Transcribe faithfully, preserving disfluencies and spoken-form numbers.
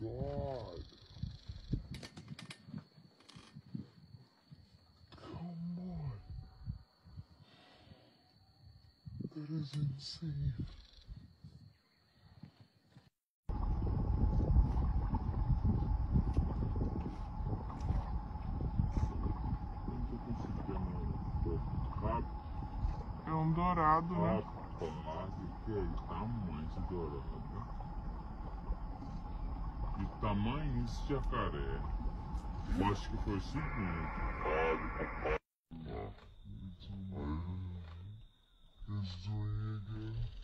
God. Come on. That is insane. É um dourado, né? Rapaz, que é tamanho esse dourado. Que tamanho esse jacaré. Eu acho que foi o seguinte. It's doing again.